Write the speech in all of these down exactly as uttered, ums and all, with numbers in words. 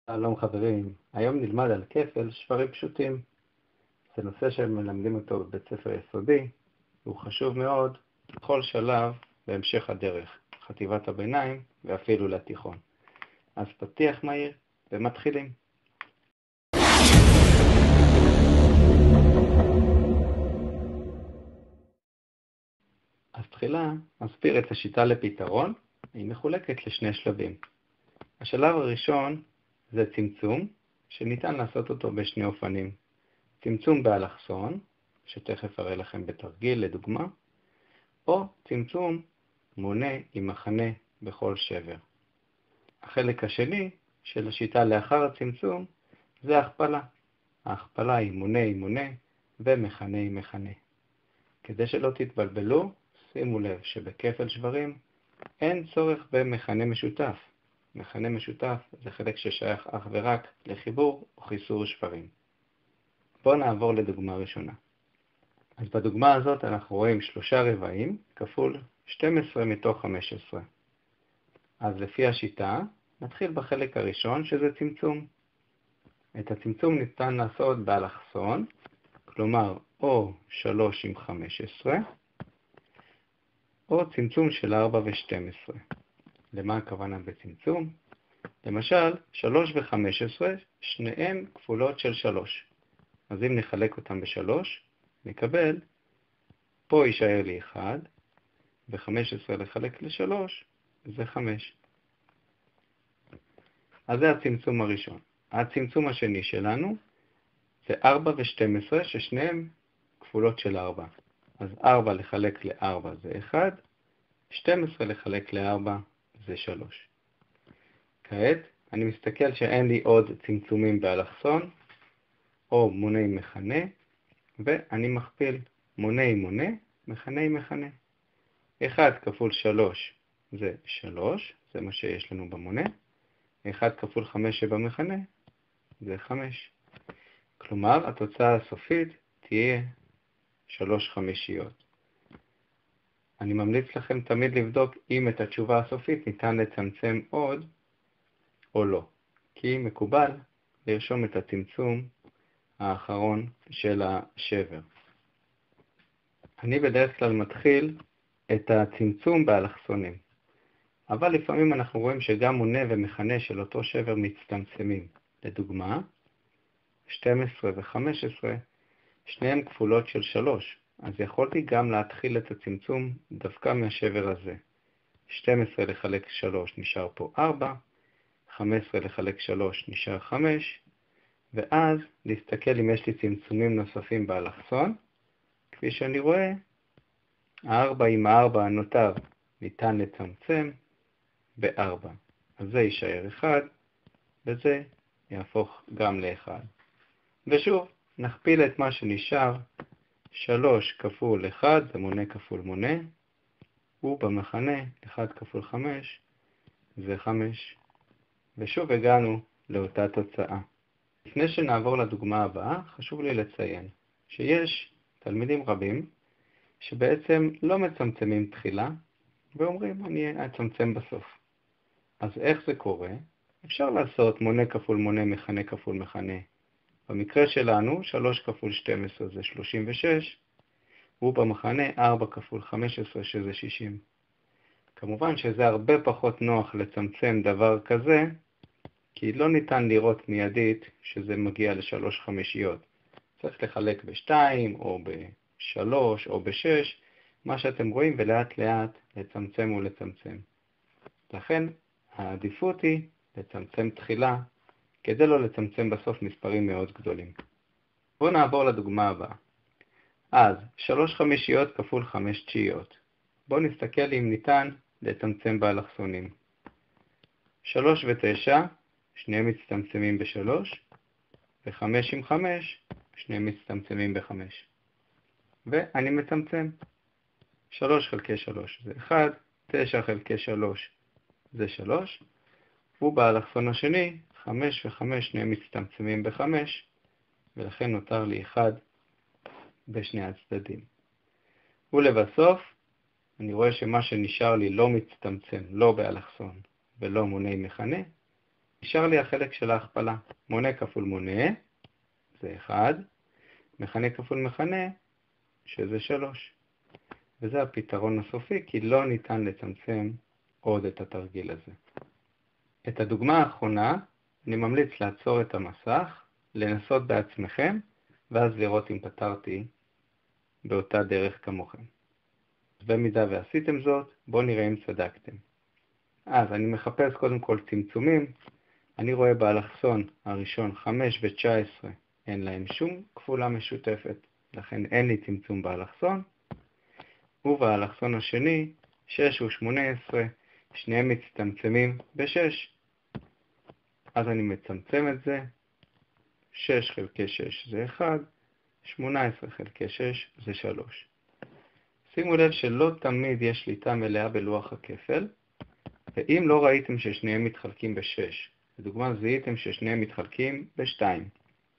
שלום חברים, היום נלמד על כפל שברים פשוטים. זה נושא שמלמדים אותו בבית ספר יסודי, והוא חשוב מאוד בכל שלב בהמשך הדרך, חטיבת הביניים ואפילו לתיכון. אז פתיח מהיר ומתחילים. אז תחילה נסביר את השיטה לפתרון, היא מחולקת לשני שלבים. השלב הראשון זה צמצום, שניתן לעשות אותו בשני אופנים. צמצום באלכסון, שתכף אראה לכם בתרגיל לדוגמה, או צמצום מונה עם מחנה בכל שבר. החלק השני של השיטה לאחר הצמצום זה הכפלה. ההכפלה היא מונה עם מונה ומחנה עם מחנה. כדי שלא תתבלבלו, שימו לב שבכפל שברים אין צורך במכנה משותף. מכנה משותף זה חלק ששייך אך ורק לחיבור או חיסור שברים. בואו נעבור לדוגמה ראשונה. אז בדוגמה הזאת אנחנו רואים שלושה רבעים כפול שתים עשרה מתוך חמש עשרה. אז לפי השיטה נתחיל בחלק הראשון שזה צמצום. את הצמצום ניתן לעשות באלכסון, כלומר או שלוש עם חמש עשרה, או צמצום של ארבע ו-שתים עשרה. למה הכוונה בצמצום? למשל, שלוש ו-חמש עשרה, שניהם כפולות של שלוש. אז אם נחלק אותם ב-שלוש, נקבל, פה יישאר לי אחד, ו-חמש עשרה לחלק ל-שלוש, זה חמש. אז זה הצמצום הראשון. הצמצום השני שלנו, זה ארבע ו-שתים עשרה, ששניהם כפולות של ארבע. אז ארבע לחלק ל-ארבע זה אחד, שתים עשרה לחלק ל-ארבע זה שלוש. כעת, אני מסתכל שאין לי עוד צמצומים באלכסון, או מונה עם מכנה, ואני מכפיל מונה עם מונה, מכנה עם מכנה. אחד כפול שלוש זה שלוש, זה מה שיש לנו במונה. אחד כפול חמש שבמכנה זה חמש. כלומר, התוצאה הסופית תהיה שלוש חמישיות. אני ממליץ לכם תמיד לבדוק אם את התשובה הסופית ניתן לצמצם עוד או לא, כי מקובל לרשום את הצמצום האחרון של השבר. אני בדרך כלל מתחיל את הצמצום באלכסונים, אבל לפעמים אנחנו רואים שגם מונה ומכנה של אותו שבר מצטמצמים. לדוגמה, שתים עשרה ו-חמש עשרה, שניהם כפולות של שלוש, אז יכולתי גם להתחיל את הצמצום דווקא מהשבר הזה. שתים עשרה לחלק שלוש נשאר פה ארבע, חמש עשרה לחלק שלוש נשאר חמש, ואז להסתכל אם יש לי צמצומים נוספים באלכסון. כפי שאני רואה, הארבע עם הארבע הנותר ניתן לצמצם בארבע. אז זה יישאר אחד, וזה יהפוך גם לאחד. ושוב, נכפיל את מה שנשאר, שלוש כפול אחד, זה מונה כפול מונה, ובמחנה אחד כפול חמש, זה חמש. ושוב הגענו לאותה תוצאה. לפני שנעבור לדוגמה הבאה, חשוב לי לציין שיש תלמידים רבים שבעצם לא מצמצמים תחילה, ואומרים אני אצמצם בסוף. אז איך זה קורה? אפשר לעשות מונה כפול מונה, מכנה כפול מכנה. במקרה שלנו, שלוש כפול שתים עשרה זה שלושים ושש, ובמחנה ארבע כפול חמש עשרה שזה שישים. כמובן שזה הרבה פחות נוח לצמצם דבר כזה, כי לא ניתן לראות מיידית שזה מגיע לשלוש חמישיות. צריך לחלק בשתיים או בשלוש או בשש, מה שאתם רואים, ולאט לאט לצמצם ולצמצם. לכן העדיפות היא לצמצם תחילה, כדי לא לצמצם בסוף מספרים מאוד גדולים. בואו נעבור לדוגמה הבאה. אז שלוש חמישיות כפול חמש תשיעיות. בואו נסתכל אם ניתן לצמצם באלכסונים. שלוש ותשע, שניהם מצטמצמים בשלוש, וחמש עם חמש, שניהם מצטמצמים בחמש. ואני מצמצם. שלוש חלקי שלוש זה אחד, תשע חלקי שלוש זה שלוש, ובאלכסון השני, חמש וחמש שניהם מצטמצמים בחמש, ולכן נותר לי אחד בשני הצדדים. ולבסוף, אני רואה שמה שנשאר לי לא מצטמצם, לא באלכסון ולא מונה מכנה, נשאר לי החלק של ההכפלה. מונה כפול מונה, זה אחד, מכנה כפול מכנה, שזה שלוש. וזה הפתרון הסופי, כי לא ניתן לצמצם עוד את התרגיל הזה. את הדוגמה האחרונה, אני ממליץ לעצור את המסך, לנסות בעצמכם, ואז לראות אם פתרתי באותה דרך כמוכם. במידה ועשיתם זאת, בואו נראה אם צדקתם. אז אני מחפש קודם כל צמצומים. אני רואה באלכסון הראשון חמש ו-תשע עשרה, אין להם שום כפולה משותפת, לכן אין לי צמצום באלכסון. ובאלכסון השני, שש ו-שמונה עשרה, שניהם מצטמצמים ב-שש. אז אני מצמצם את זה, שש חלקי שש זה אחד, שמונה עשרה חלקי שש זה שלוש. שימו לב שלא תמיד יש שליטה מלאה בלוח הכפל, ואם לא ראיתם ששניהם מתחלקים ב-שש, לדוגמה זיהיתם ששניהם מתחלקים ב-שתיים,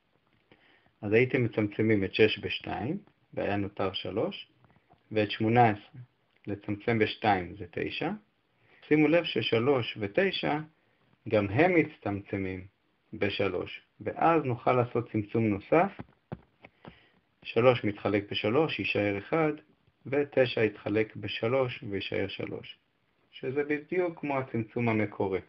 אז הייתם מצמצמים את שש ב-שתיים, והיה נותר שלוש, ואת שמונה עשרה לצמצם ב-שתיים זה תשע. שימו לב ש-שלוש ו-תשע גם הם מצטמצמים ב-שלוש, ואז נוכל לעשות צמצום נוסף. שלוש מתחלק ב-שלוש, יישאר אחד, ו-תשע יתחלק ב-שלוש ויישאר שלוש, שזה בדיוק כמו הצמצום המקורי.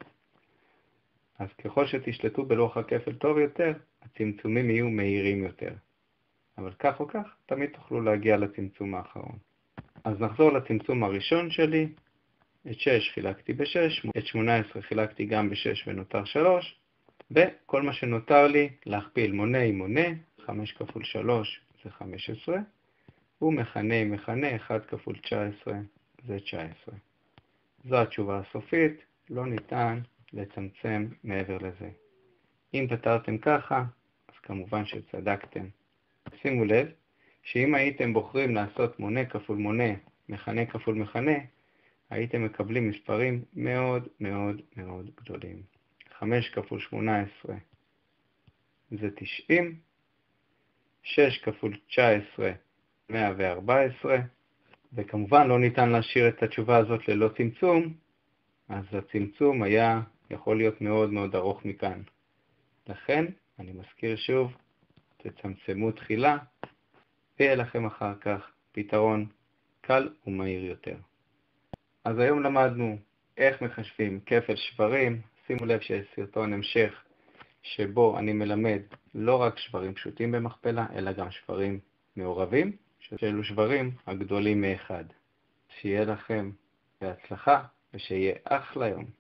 אז ככל שתשלטו בלוח הכפל טוב יותר, הצמצומים יהיו מהירים יותר. אבל כך או כך, תמיד תוכלו להגיע לצמצום האחרון. אז נחזור לצמצום הראשון שלי. את שש חילקתי ב-שש, את שמונה עשרה חילקתי גם ב-שש ונותר שלוש, וכל מה שנותר לי להכפיל מונה עם מונה, חמש כפול שלוש זה חמש עשרה, ומכנה עם מכנה, אחד כפול תשע עשרה זה תשע עשרה. זו התשובה הסופית, לא ניתן לצמצם מעבר לזה. אם פתרתם ככה, אז כמובן שצדקתם. שימו לב שאם הייתם בוחרים לעשות מונה כפול מונה, מכנה כפול מכנה, הייתם מקבלים מספרים מאוד מאוד מאוד גדולים. חמש כפול שמונה עשרה זה תשעים, שש כפול תשע עשרה מאה וארבע עשרה, וכמובן לא ניתן להשאיר את התשובה הזאת ללא צמצום, אז הצמצום היה יכול להיות מאוד מאוד ארוך מכאן. לכן, אני מזכיר שוב, תצמצמו תחילה, ויהיה לכם אחר כך פתרון קל ומהיר יותר. אז היום למדנו איך מחשבים כפל שברים. שימו לב שיש סרטון המשך שבו אני מלמד לא רק שברים פשוטים במכפלה, אלא גם שברים מעורבים, שאלו שברים הגדולים מאחד. שיהיה לכם בהצלחה ושיהיה אחלה יום.